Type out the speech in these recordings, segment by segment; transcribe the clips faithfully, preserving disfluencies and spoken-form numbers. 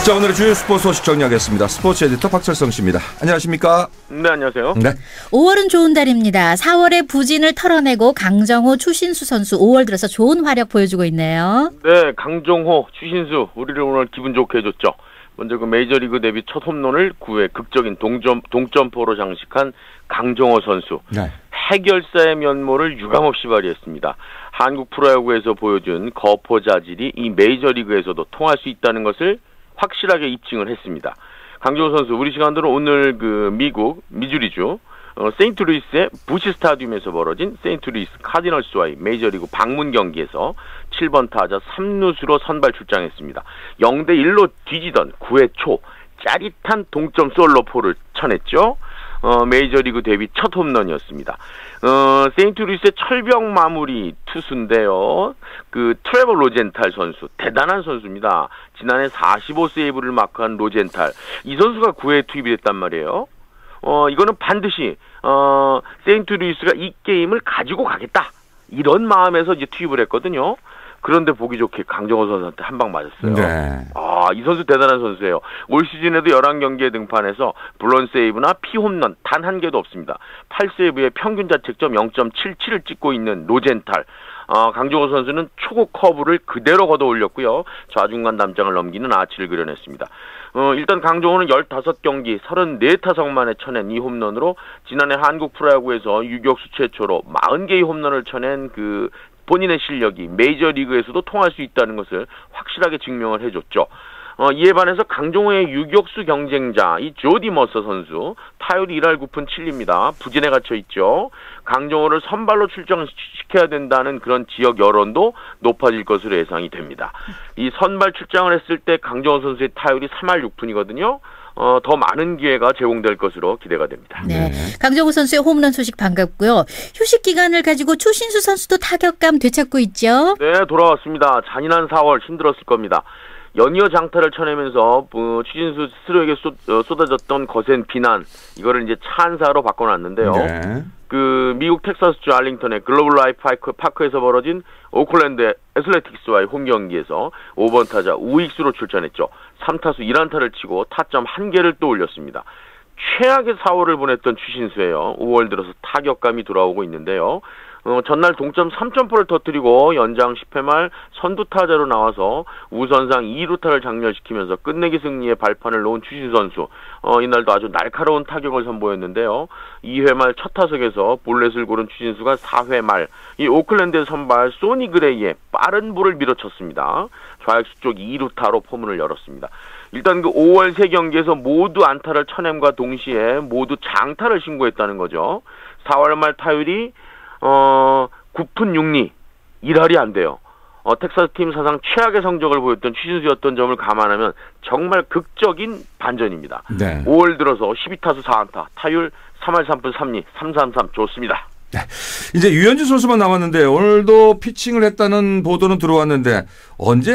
자, 오늘의 주요 스포츠 소식 정리하겠습니다. 스포츠 에디터 박철성 씨입니다. 안녕하십니까? 네, 안녕하세요. 네. 오월은 좋은 달입니다. 사월에 부진을 털어내고 강정호, 추신수 선수 오월 들어서 좋은 활약 보여주고 있네요. 네, 강정호, 추신수 우리를 오늘 기분 좋게 해줬죠. 먼저 그 메이저리그 데뷔 첫 홈런을 구 회 극적인 동점, 동점포로 장식한 강정호 선수. 네. 해결사의 면모를 유감없이 발휘했습니다. 한국 프로야구에서 보여준 거포 자질이 이 메이저리그에서도 통할 수 있다는 것을 확실하게 입증을 했습니다. 강정호 선수 우리 시간대로 오늘 그 미국 미주리주 어, 세인트루이스의 부시 스타디움에서 벌어진 세인트루이스 카디널스와의 메이저리그 방문 경기에서 칠 번 타자 삼 루수로 선발 출장했습니다. 영 대 일로 뒤지던 구 회 초 짜릿한 동점 솔로포를 쳐냈죠. 어, 메이저리그 데뷔 첫 홈런이었습니다. 어, 세인트루이스의 철벽 마무리 투수인데요. 그 트레버 로젠탈 선수, 대단한 선수입니다. 지난해 사십오 세이브를 마크한 로젠탈. 이 선수가 구 회에 투입이 됐단 말이에요. 어, 이거는 반드시 어, 세인트루이스가 이 게임을 가지고 가겠다. 이런 마음에서 이제 투입을 했거든요. 그런데 보기 좋게 강정호 선수한테 한 방 맞았어요. 네. 아, 이 선수 대단한 선수예요. 올 시즌에도 열한 경기에 등판해서 블론 세이브나 피홈런 단 한 개도 없습니다. 팔 세이브에 평균 자책점 영 점 칠칠을 찍고 있는 로젠탈. 어, 강정호 선수는 초구 커브를 그대로 걷어 올렸고요. 좌중간 담장을 넘기는 아치를 그려냈습니다. 어, 일단 강정호는 열다섯 경기 서른네 타석 만에 쳐낸 이 홈런으로 지난해 한국 프로야구에서 유격수 최초로 사십 개의 홈런을 쳐낸 그 본인의 실력이 메이저리그에서도 통할 수 있다는 것을 확실하게 증명을 해줬죠. 어, 이에 반해서 강정호의 유격수 경쟁자 이 조디 머서 선수 타율이 일 할 구 푼 칠 리입니다. 부진에 갇혀있죠. 강정호를 선발로 출장시켜야 된다는 그런 지역 여론도 높아질 것으로 예상이 됩니다. 이 선발 출장을 했을 때 강정호 선수의 타율이 삼 할 육 푼이거든요. 어, 더 많은 기회가 제공될 것으로 기대가 됩니다. 네. 강정호 선수의 홈런 소식 반갑고요. 휴식 기간을 가지고 추신수 선수도 타격감 되찾고 있죠. 네, 돌아왔습니다. 잔인한 사월 힘들었을 겁니다. 연이어 장타를 쳐내면서 어, 추신수 스스로에게 쏟, 어, 쏟아졌던 거센 비난 이거를 이제 찬사로 바꿔놨는데요. 네. 그 미국 텍사스주 알링턴의 글로벌 라이프 파크, 파크에서 벌어진 오클랜드 애슬레틱스와의 홈 경기에서 오 번 타자 우익수로 출전했죠. 삼 타수 일 안타를 치고 타점 한 개를 또 올렸습니다. 최악의 사월을 보냈던 추신수예요. 오월 들어서 타격감이 돌아오고 있는데요. 어, 전날 동점 삼 점포를 터뜨리고 연장 십 회 말 선두 타자로 나와서 우선상 이 루타를 장렬시키면서 끝내기 승리의 발판을 놓은 추신수 선수. 어, 이날도 아주 날카로운 타격을 선보였는데요. 이 회 말 첫 타석에서 볼넷을 고른 추신수가 사 회 말 이 오클랜드 선발 소니 그레이의 빠른 볼을 밀어쳤습니다. 좌익수 쪽 이 루타로 포문을 열었습니다. 일단 그 오월 세 경기에서 모두 안타를 쳐냄과 동시에 모두 장타를 신고했다는 거죠. 사월 말 타율이 어, 구 푼 육 리, 일 할이 안 돼요. 어, 텍사스 팀 사상 최악의 성적을 보였던 추신수였던 점을 감안하면 정말 극적인 반전입니다. 네. 오월 들어서 십이 타수 사 안타, 타율 삼 할 삼 푼 삼 리, 삼 삼 삼 좋습니다. 네. 이제 유현진 선수만 남았는데 오늘도 피칭을 했다는 보도는 들어왔는데 언제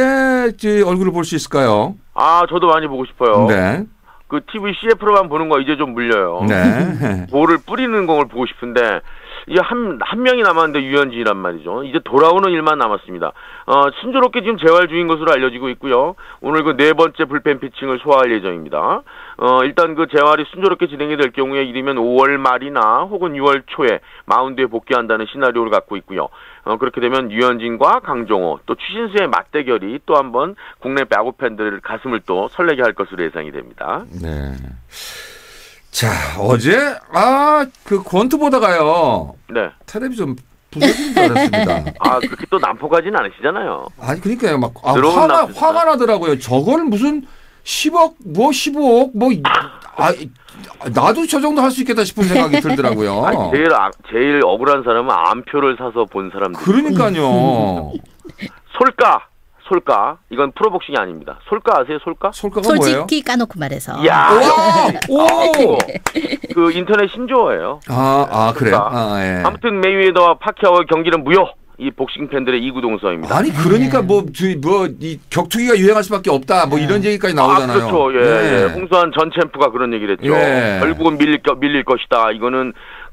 얼굴을 볼 수 있을까요? 아, 저도 많이 보고 싶어요. 네. 그 티비 씨에프로만 보는 거 이제 좀 물려요. 네. 볼을 뿌리는 공을 보고 싶은데 이제 한, 한 명이 남았는데 유현진이란 말이죠. 이제 돌아오는 일만 남았습니다. 어, 순조롭게 지금 재활 중인 것으로 알려지고 있고요. 오늘 그 네 번째 불펜 피칭을 소화할 예정입니다. 어, 일단 그 재활이 순조롭게 진행이 될 경우에 이르면 오월 말이나 혹은 유월 초에 마운드에 복귀한다는 시나리오를 갖고 있고요. 어, 그렇게 되면 유현진과 강정호 또 추신수의 맞대결이 또 한번 국내 야구 팬들을 가슴을 또 설레게 할 것으로 예상이 됩니다. 네. 자, 어제 아, 그 권투 보다가요. 네. 텔레비전 부서진 줄 알았습니다. 아, 그렇게 또 난폭하지는 않으시잖아요. 아니, 그러니까요. 막 아, 화가 화가 나더라고요. 저걸 무슨 십억 뭐 십오억 뭐 아, 나도 저 정도 할 수 있겠다 싶은 생각이 들더라고요. 아니, 제일 아, 제일 억울한 사람은 암표를 사서 본 사람들. 그러니까요. 솔까. 솔까. 이건 프로복싱이 아닙니다. 솔까 아세요? 솔까? 솔까가 솔직히 뭐예요? 까놓고 말해서. 이야. 오! 오! 그 인터넷 신조어예요. 아, 아 그래요? 아, 예. 아무튼 메이웨더와 파키아오의 경기는 무효. 이 복싱 팬들의 이구동성입니다. 아니 그러니까 뭐 뭐 이 격투기가 유행할 수밖에 없다. 뭐 이런 얘기까지 나오잖아요. 아, 그렇죠. 예, 예. 홍수환 전 챔프가 그런 얘기를 했죠. 예. 결국은 밀릴, 밀릴 것이다. 이거는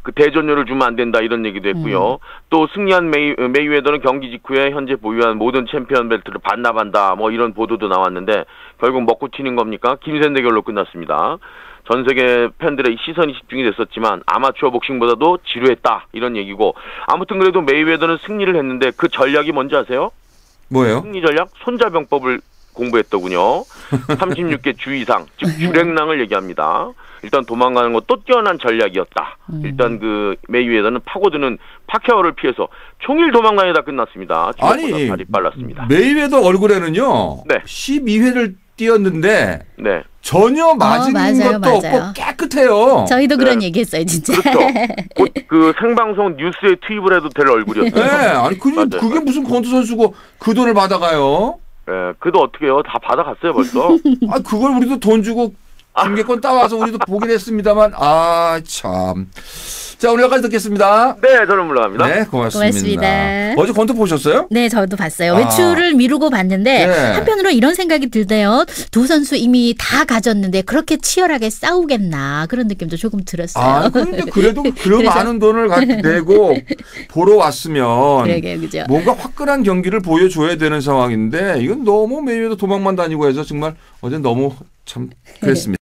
그 대전료를 주면 안 된다 이런 얘기도 했고요. 음. 또 승리한 메이, 메이웨더는 경기 직후에 현재 보유한 모든 챔피언 벨트를 반납한다 뭐 이런 보도도 나왔는데 결국 먹고 튀는 겁니까? 김센 대결로 끝났습니다. 전 세계 팬들의 시선이 집중이 됐었지만 아마추어 복싱보다도 지루했다 이런 얘기고 아무튼 그래도 메이웨더는 승리를 했는데 그 전략이 뭔지 아세요? 뭐예요? 승리 전략? 손자병법을 공부했더군요. 삼십육 개 주 이상 즉 주랭랑을 얘기합니다. 일단 도망가는 것도 뛰어난 전략이었다. 음. 일단 그 메이웨더는 파고드는 파케아오를 피해서 총일 도망가다 끝났습니다. 아니 다리 빨랐습니다. 메이웨더 얼굴에는요. 네. 십이 회를 뛰었는데 네. 전혀 맞은 어, 맞아요, 것도 맞아요. 없고 깨끗해요. 저희도 그런 네. 얘기했어요, 진짜. 그렇죠. 곧 그 생방송 뉴스에 투입을 해도 될 얼굴이었어요. 네, 아니 그, 그게 무슨 권투 선수고 그 돈을 받아가요? 네, 그도 어떻게 해요? 다 받아갔어요, 벌써. 아, 그걸 우리도 돈 주고 중계권 따와서 우리도 보긴 했습니다만, 아, 참. 자, 오늘 여기까지 듣겠습니다. 네, 저는 물러갑니다. 네, 고맙습니다. 고맙습니다. 어제 권투 보셨어요? 네, 저도 봤어요. 아. 외출을 미루고 봤는데 네. 한편으로 이런 생각이 들대요. 두 선수 이미 다 가졌는데 그렇게 치열하게 싸우겠나 그런 느낌도 조금 들었어요. 아, 그런데 그래도 그 많은 돈을 내고 보러 왔으면 그러게요, 그죠? 뭔가 화끈한 경기를 보여줘야 되는 상황인데 이건 너무 메이웨더 도망만 다니고 해서 정말 어제 너무 참 그랬습니다.